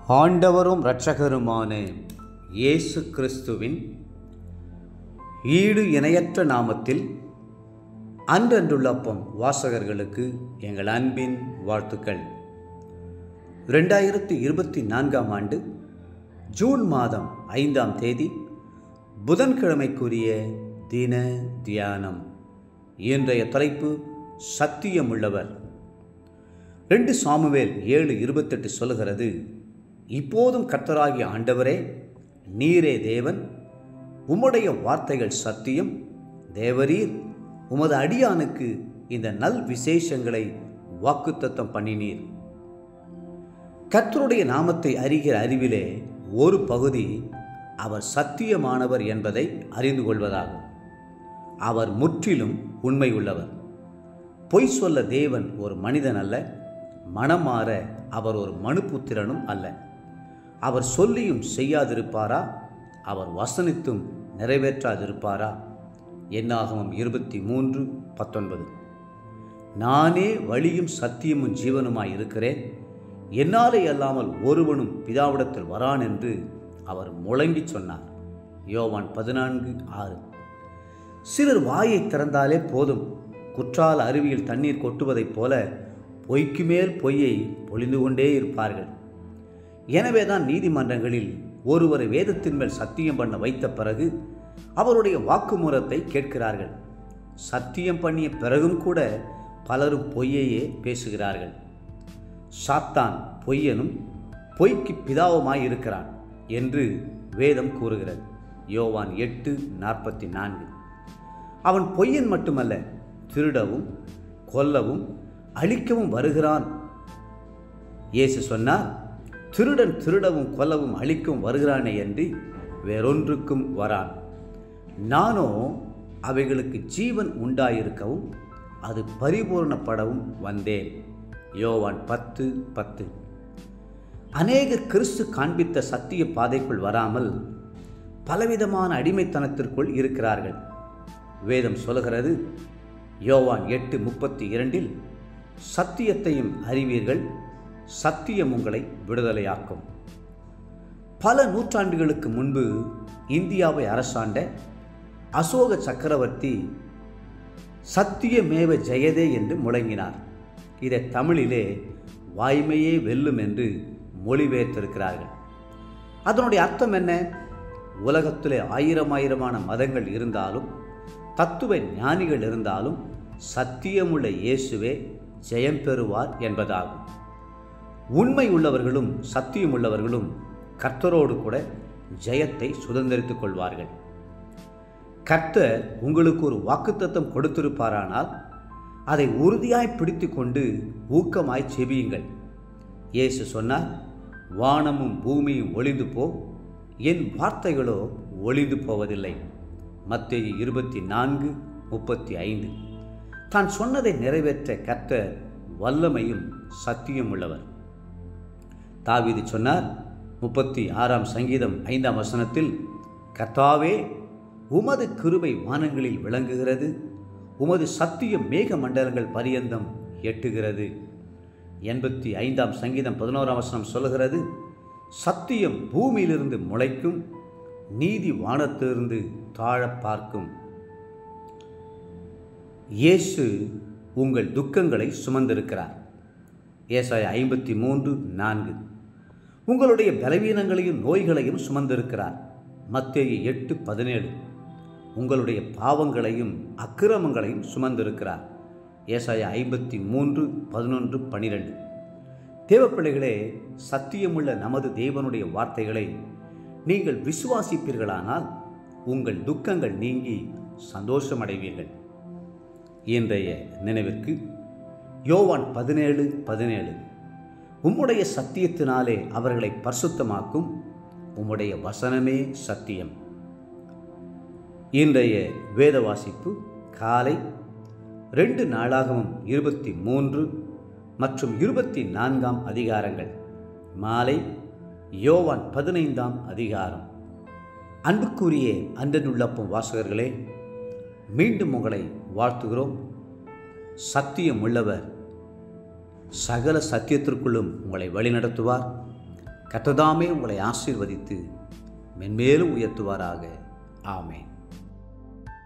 ஆண்டவரும் இரட்சகருமான இயேசு கிறிஸ்துவின் ஈடு இணையற்ற நாமத்தில் அன்றன்றுள்ள அப்பம் வாசகர்களுக்கு எங்கள் அன்பின் வாழ்த்துக்கள். 2024 ஆண்டு ஜூன் மாதம் 5ஆம் தேதி புதன்கிழமைக்குரிய தின தியானம். இன்றைய தலைப்பு சத்தியமுள்ளவர். 2 சாமுவேல் 7:28 சொல்லுகிறது, இப்போதும் கர்த்தராகிய ஆண்டவரே, நீரே தேவன், உம்முடைய வார்த்தைகள் சத்தியம். தேவரீர் உமது அடியானுக்கு இந்த நல் விசேஷங்களை வாக்குத்தத்தம் பண்ணினீர். கர்த்தருடைய நாமத்தை அறிகிற அறிவிலே ஒரு பகுதி அவர் சத்தியமானவர் என்பதை அறிந்து கொள்வதாகும். அவர் முற்றிலும் உண்மை உள்ளவர். பொய் சொல்ல தேவன் ஒரு மனிதன் அல்ல, மனம் மாற அவர் ஒரு மனுபுத்திரனும் அல்ல. அவர் சொல்லியும் செய்யாதிருப்பாரா? அவர் வசனித்தும் நிறைவேற்றாதிருப்பாரா? என்னாகமம் 23:19. நானே வழியும் சத்தியமும் ஜீவனுமாய் இருக்கிறேன், என்னாலே அல்லாமல் ஒருவனும் பிதாவிடத்தில் வரான் என்று அவர் முழங்கி சொன்னார். யோவான் 14:6. சிலர் வாயை திறந்தாலே போதும், குற்றால அருவியில் தண்ணீர் கொட்டுவதைப் போல பொய்க்கு மேல் பொய்யை பொழிந்து கொண்டே இருப்பார்கள். எனவேதான் நீதிமன்றங்களில் ஒருவரை வேதத்தின் மேல் சத்தியம் பண்ண வைத்த பிறகு அவருடைய வாக்குமூலத்தை கேட்கிறார்கள். சத்தியம் பண்ணிய பிறகும் கூட பலரும் பொய்யையே பேசுகிறார்கள். சாத்தான் பொய்யனும் பொய்க்கு பிதாவுமாய் இருக்கிறான் என்று வேதம் கூறுகிறது. யோவான் 8:44. அவன் பொய்யன் மட்டுமல்ல, திருடவும் கொல்லவும் அழிக்கவும் வருகிறான். இயேசு சொன்னார், திருடன் திருடவும் கொல்லவும் அழிக்கவும் வருகிறானே என்று வேறொன்றுக்கும் வரான். நானோ அவைகளுக்கு ஜீவன் உண்டாயிருக்கவும் அது பரிபூர்ணப்படவும் வந்தேன். யோவான் 10:10. அநேகர் கிறிஸ்து காண்பித்த சத்திய பாதைக்குள் வராமல் பலவிதமான அடிமைத்தனத்திற்குள் இருக்கிறார்கள். வேதம் சொல்லுகிறது, யோவான் 8:32, சத்தியத்தையும் அறிவீர்கள், சத்தியம் உங்களை விடுதலையாக்கும். பல நூற்றாண்டுகளுக்கு முன்பு இந்தியாவை அரசாண்ட அசோக சக்கரவர்த்தி சத்தியமேவ ஜெயதே என்று முழங்கினார். இதை தமிழிலே வாய்மையே வெல்லும் என்று மொழிபெயர்த்திருக்கிறார்கள். அதனுடைய அர்த்தம் என்ன? உலகத்திலே ஆயிரமான மதங்கள் இருந்தாலும், தத்துவ ஞானிகள் இருந்தாலும், சத்தியமுள்ள இயேசுவே ஜெயம் பெறுவார் என்பதாகும். உண்மை உள்ளவர்களும் சத்தியம் உள்ளவர்களும் கர்த்தரோடு கூட ஜெயத்தை சுதந்திரித்துக் கொள்வார்கள். கர்த்தர் உங்களுக்கு ஒரு வாக்குத்தத்தம் கொடுத்திருப்பாரானால் அதை உறுதியாய் பிடித்து கொண்டு ஊக்கமாய் செபியுங்கள். இயேசு சொன்னார், வானமும் பூமியும் ஒளிந்து போ, என் வார்த்தைகளோ ஒளிந்து போவதில்லை. மத்தேயு 24:35. தான் சொன்னதை நிறைவேற்ற கர்த்தர் வல்லமையும் சத்தியம் உள்ளவர். தாவீது சொன்னார், 36ஆம் சங்கீதம் 5ஆம் வசனத்தில், கர்த்தாவே, உமது கிருபை வானங்களில் விளங்குகிறது, உமது சத்தியம் மேக மண்டலங்கள் பரியந்தம் எட்டுகிறது. 85ஆம் சங்கீதம் 11ஆம் வசனம் சொல்லுகிறது, சத்தியம் பூமியிலிருந்து முளைக்கும், நீதி வானத்திலிருந்து தாழ பார்க்கும். இயேசு உங்கள் துக்கங்களை சுமந்திருக்கிறார். ஏசாயா 53:4. உங்களுடைய பலவீனங்களையும் நோய்களையும் சுமந்திருக்கிறார். மத்தேயு 8:17. உங்களுடைய பாவங்களையும் அக்கிரமங்களையும் சுமந்திருக்கிறார். ஏசாயா 53:11-12. தேவப்பிள்ளைகளே, சத்தியமுள்ள நமது தேவனுடைய வார்த்தைகளை நீங்கள் விசுவாசிப்பீர்களானால் உங்கள் துக்கங்கள் நீங்கி சந்தோஷமடைவீர்கள். இன்றைய நினைவிற்கு யோவான் 17:17. உம்முடைய சத்தியத்தினாலே அவர்களை பரிசுத்தமாக்கும், உம்முடைய வசனமே சத்தியம். இன்றைய வேத வாசிப்பு காலை 2 நாளாகமம் 23 மற்றும் 24ஆம் அதிகாரங்கள், மாலை யோவான் 15ஆம் அதிகாரம். அன்புக்குரிய அன்றனுள்ளப்பும் வாசகர்களே, மீண்டும் உங்களை வாழ்த்துகிறோம். சத்தியம் உள்ளவர் சகல சத்தியத்திற்குள்ளும் உங்களை வழிநடத்துவார். கர்த்தர் தாமே உங்களை ஆசீர்வதித்து மென்மேலும் உயர்த்துவாராக. ஆமென்.